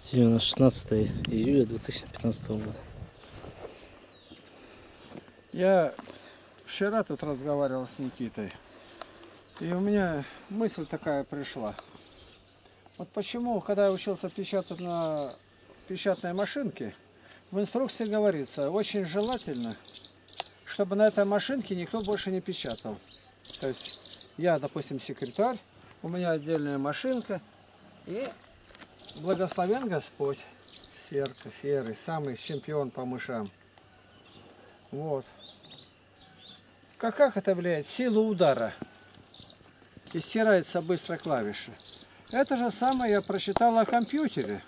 Сегодня у нас 16 июля 2015 года. Я вчера тут разговаривал с Никитой, и у меня мысль такая пришла. Вот почему, когда я учился печатать на печатной машинке, в инструкции говорится, очень желательно, чтобы на этой машинке никто больше не печатал. То есть я, допустим, секретарь, у меня отдельная машинка, и благословен Господь, серый, самый чемпион по мышам. Вот. Как это влияет? Сила удара. И стирается быстро клавиши. Это же самое я прочитал о компьютере.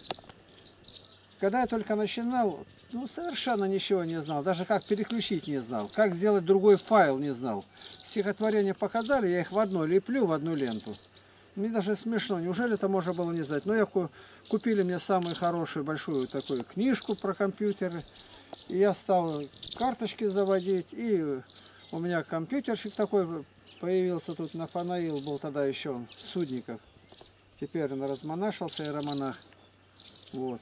Когда я только начинал, совершенно ничего не знал. Даже как переключить не знал. Как сделать другой файл не знал. Стихотворения показали, я их в одну леплю, в одну ленту. Мне даже смешно. Неужели это можно было не знать? Но купили мне самую хорошую, большую такую книжку про компьютеры. И я стал карточки заводить. И у меня компьютерщик такой появился тут, Нафанаил был тогда еще он, Судников. Теперь он размонашился, иеромонах. Вот.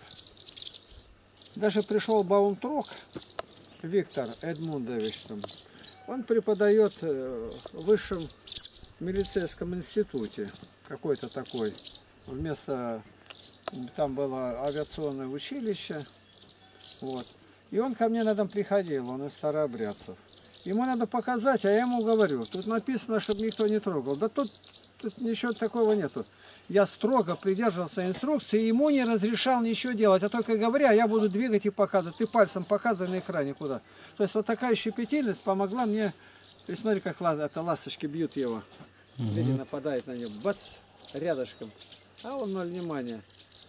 Даже пришел Баунтрок, Виктор Эдмундович. Он преподает в высшем милицейском институте. Какой-то такой. Вместо... Там было авиационное училище. Вот. И он ко мне на дом приходил, он из старообрядцев. Ему надо показать, а я ему говорю, тут написано, чтобы никто не трогал. Да тут ничего такого нету. Я строго придерживался инструкции, ему не разрешал ничего делать, а только говоря, я буду двигать и показывать. Ты пальцем показывай на экране куда. То есть вот такая щепетильность помогла мне. И смотри, как это ласточки бьют его. Или нападает на него. Бац, рядышком. А он ноль внимания.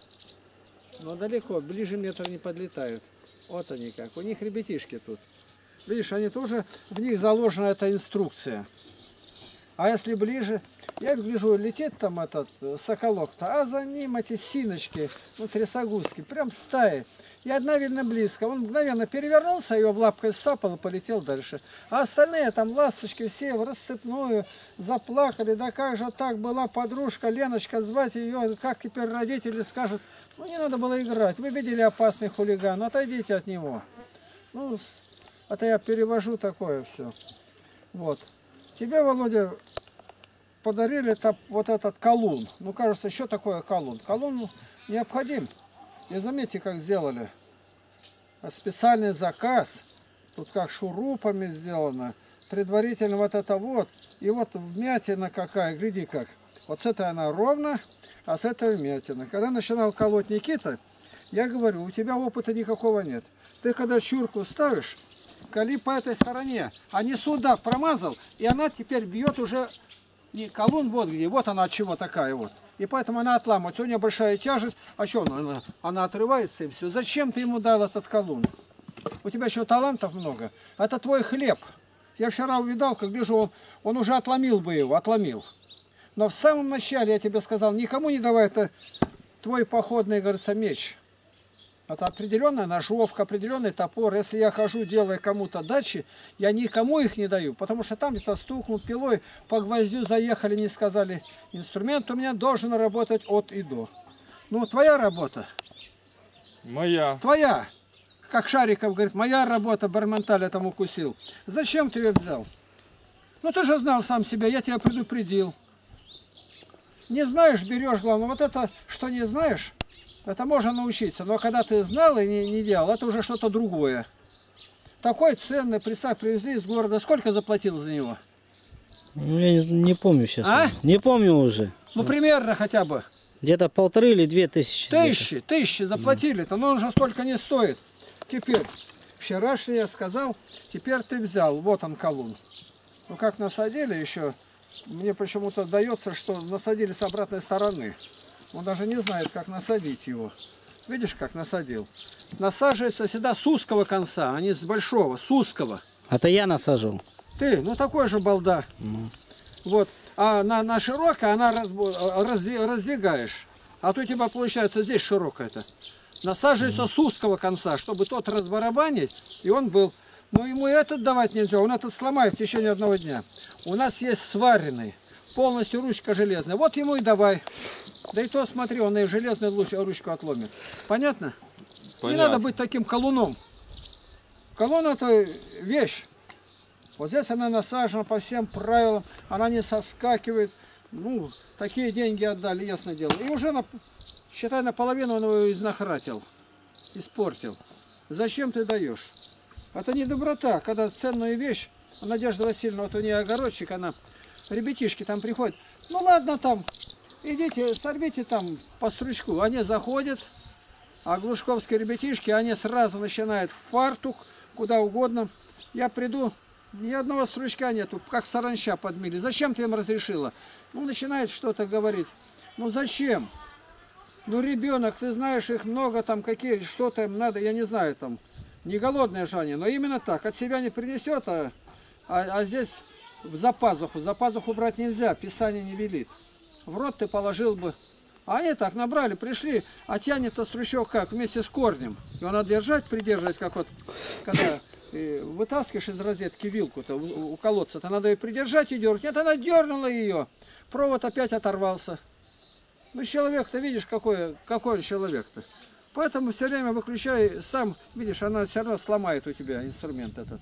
Но далеко, ближе метра не подлетают. Вот они как. У них ребятишки тут. Видишь, они тоже, в них заложена эта инструкция. А если ближе, я гляжу, летит там этот соколок-то, а за ним эти синочки, трясогузки, прям стаи. И одна видно близко. Он мгновенно перевернулся, ее в лапкой сапал и полетел дальше. А остальные там ласточки все в рассыпную заплакали. Да как же так, была подружка Леночка, звать ее, как теперь родители скажут, не надо было играть. Вы видели опасный хулиган, отойдите от него. Это я перевожу такое все. Вот. Тебе, Володя, подарили вот этот колун. Кажется, еще такое колун. Колун необходим. И заметьте, как сделали. Специальный заказ. Тут как шурупами сделано. Предварительно вот это вот. И вот вмятина какая, гляди как. Вот с этой она ровно, а с этой вмятина. Когда начинал колоть Никита, я говорю, у тебя опыта никакого нет. Ты когда чурку ставишь, коли по этой стороне, а не сюда промазал, и она теперь бьет уже не колун, вот где, вот она от чего такая вот. И поэтому она отламывается, у нее большая тяжесть, а что она отрывается и все. Зачем ты ему дал этот колун? У тебя еще талантов много, это твой хлеб. Я вчера увидал, как вижу, он уже отломил бы его, отломил. Но в самом начале я тебе сказал, никому не давай, это твой походный, говорится, меч. Это определенная ножовка, определенный топор. Если я хожу, делая кому-то дачи, я никому их не даю, потому что там где-то стукнул пилой, по гвоздю заехали, не сказали. Инструмент у меня должен работать от и до. Твоя работа. Моя. Твоя. Как Шариков говорит, моя работа, Барменталь этому укусил. Зачем ты ее взял? Ты же знал сам себя, я тебя предупредил. Не знаешь, берешь, главное. Вот это, что не знаешь, это можно научиться. Но когда ты знал и не делал, это уже что-то другое. Такой ценный, представь, привезли из города. Сколько заплатил за него? Я не помню сейчас. А? Не помню уже. Примерно хотя бы. Где-то 1500 или 2000. Тысячи заплатили-то, но он же столько не стоит. Теперь, вчерашний я сказал, теперь ты взял, вот он колун. Как насадили еще, мне почему-то сдается, что насадили с обратной стороны. Он даже не знает, как насадить его. Видишь, как насадил? Насаживается всегда с узкого конца, а не с большого, с узкого. Это я насаживал. Ты, такой же балда. Вот. А на широкое она раздвигаешь. А то у тебя получается здесь широкое-то. Насаживается с узкого конца, чтобы тот разбарабанить, и он был. Но ему этот давать нельзя, он этот сломает в течение одного дня. У нас есть сваренный, полностью ручка железная. Вот ему и давай. Да и то, смотри, он и железную ручку отломит. Понятно? Понятно. Не надо быть таким колуном. Колонн это вещь. Вот здесь она насажена по всем правилам, она не соскакивает. Ну, такие деньги отдали, ясно дело. И уже, считай, наполовину он его изнахратил, испортил. Зачем ты даешь? Это не доброта, когда ценную вещь, Надежда Васильевна, вот у нее огородчик, она, ребятишки там приходят, ну ладно там, идите, сорвите там по стручку. Они заходят, а глушковские ребятишки, они сразу начинают в фартук, куда угодно. Я приду, ни одного стручка нету, как саранча подмили. Зачем ты им разрешила? Ну, начинает что-то говорить. Ну, зачем? Ну, ребенок, ты знаешь, их много там, какие, что-то им надо, я не знаю, там, не голодное же они, но именно так, от себя не принесет, а здесь за пазуху брать нельзя, Писание не велит. В рот ты положил бы. А они так набрали, пришли, а тянет-то стручок как? Вместе с корнем. Его надо держать, придерживать, как вот, когда вытаскиваешь из розетки вилку-то у колодца-то, надо ее придержать и дергать. Нет, она дернула ее, провод опять оторвался. Ну, человек-то, видишь, какой он человек-то. Поэтому все время выключай, сам, видишь, она все равно сломает у тебя инструмент этот.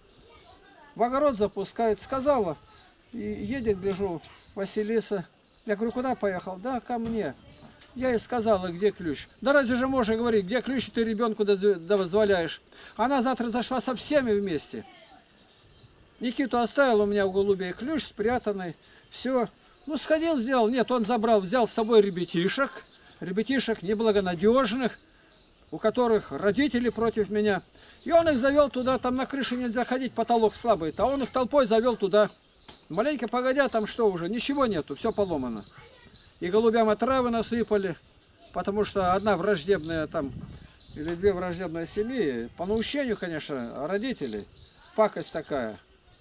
В огород запускает, сказала, и едет, гляжу, Василиса. Я говорю, куда поехал? Да, ко мне. Я ей сказала, где ключ. Да разве же можно говорить, где ключ ты ребенку дозволяешь? Она завтра зашла со всеми вместе. Никиту оставил у меня у голубей ключ спрятанный. Все. Ну, сходил, сделал. Нет, он забрал, взял с собой ребятишек неблагонадежных, у которых родители против меня. И он их завел туда, там на крыше нельзя ходить, потолок слабый. А он их толпой завел туда. Маленько погодя, там что уже, ничего нету, все поломано. И голубям отравы насыпали, потому что одна враждебная там, или две враждебные семьи, по наущению, конечно, родителей, пакость такая.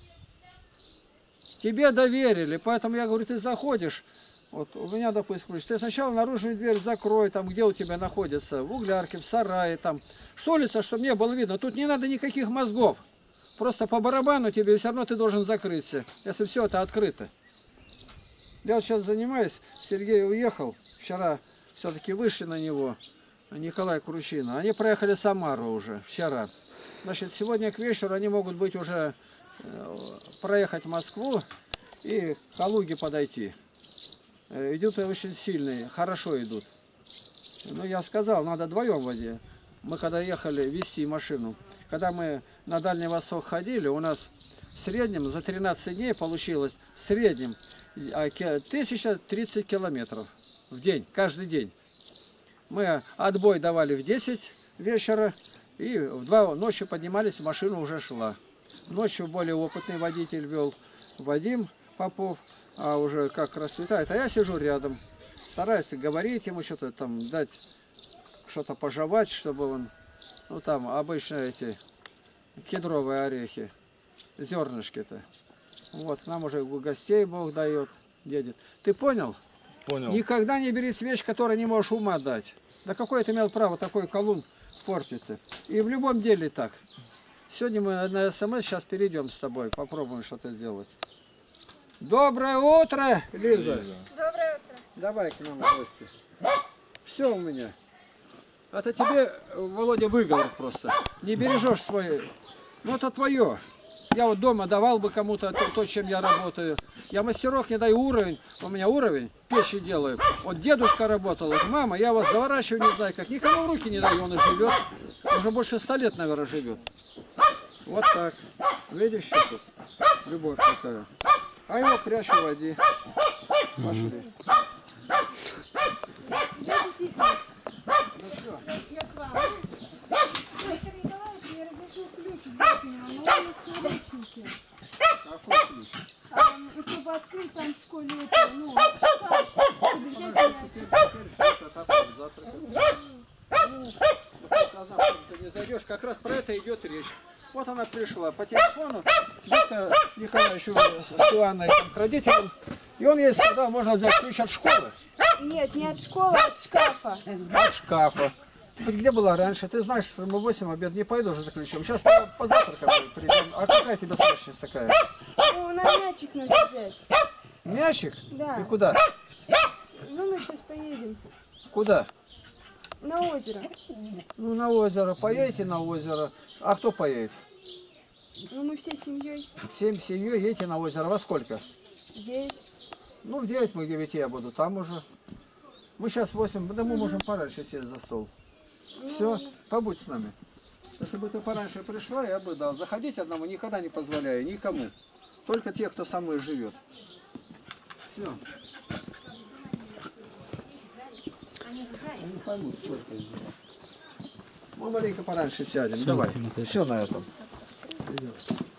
Тебе доверили, поэтому я говорю, ты заходишь, вот у меня, допустим, ключ, ты сначала наружную дверь закрой, там, где у тебя находится, в углярке, в сарае, там, с улицы, чтобы не было видно. Тут не надо никаких мозгов. Просто по барабану тебе все равно ты должен закрыться, если все это открыто. Я вот сейчас занимаюсь, Сергей уехал, вчера все-таки вышли на него, Николай Кручина. Они проехали Самару уже, вчера. Значит, сегодня к вечеру они могут быть уже, проехать Москву и к Калуге подойти. Идут очень сильные, хорошо идут. Ну, я сказал, надо вдвоем воде. Мы когда ехали везти машину, когда мы на Дальний Восток ходили, у нас в среднем за 13 дней получилось в среднем 1030 километров в день, каждый день. Мы отбой давали в 10 вечера и в 2 ночи поднимались, машина уже шла. Ночью более опытный водитель вел, Вадим Попов, а уже как расцветает, а я сижу рядом, стараюсь говорить ему что-то там, дать что-то пожевать, чтобы он, ну там обычно эти кедровые орехи, зернышки-то. Вот, нам уже гостей Бог дает, едет. Ты понял? Понял. Никогда не бери вещь, которой не можешь ума дать. Да какое ты имел право такой колун портить-то? И в любом деле так. Сегодня мы на СМС сейчас перейдем с тобой, попробуем что-то сделать. Доброе утро, Лиза. Доброе утро. Давай к нам в гости. Все у меня. Это тебе, Володя, выговор просто. Не бережешь свой. Ну это твое. Я вот дома давал бы кому-то то, чем я работаю. Я мастерок не даю уровень. У меня уровень, печи делаю. Вот дедушка работал, вот мама, я вот заворачиваю, не знаю как. Никому в руки не даю, он и живет. Уже больше 100 лет, наверное, живет. Вот так. Видишь, что тут? Любовь такая. А его прячу в воде. Пошли. Я к вам. Виктор Николаевич, я разрешил ключ взять у него, но он есть в наручнике. Какой ключ? Чтобы открыть там в школе это, ну, шкаф, чтобы взять мяч. Ты не зайдешь, как раз про это идет речь. Вот она пришла по телефону, Виктор Николаевич с Иоанной к родителям, и он ей сказал, можно взять ключ от школы. Нет, не от школы, а от шкафа. От шкафа. Ты где была раньше? Ты знаешь, что мы в 8 обед не пойду уже за ключом. Сейчас позавтракаем придем. А какая тебе срочность такая? Ну, на мячик надо взять. Мячик? Да. И куда? Ну, мы сейчас поедем. Куда? На озеро. Ну, на озеро. Поедете на озеро. А кто поедет? Ну, мы всей семьей. Всем семьей едете на озеро. Во сколько? 9. Ну, в 9 мы к 9 я буду там уже. Мы сейчас 8, да мы можем пораньше сесть за стол. Все, побудь с нами. Если бы ты пораньше пришла, я бы дал. Заходить одному никогда не позволяю, никому. Только тех, кто со мной живет. Все. Они не поймут, сколько здесь. Мы маленько пораньше сядем. Давай. Все на этом. Идем.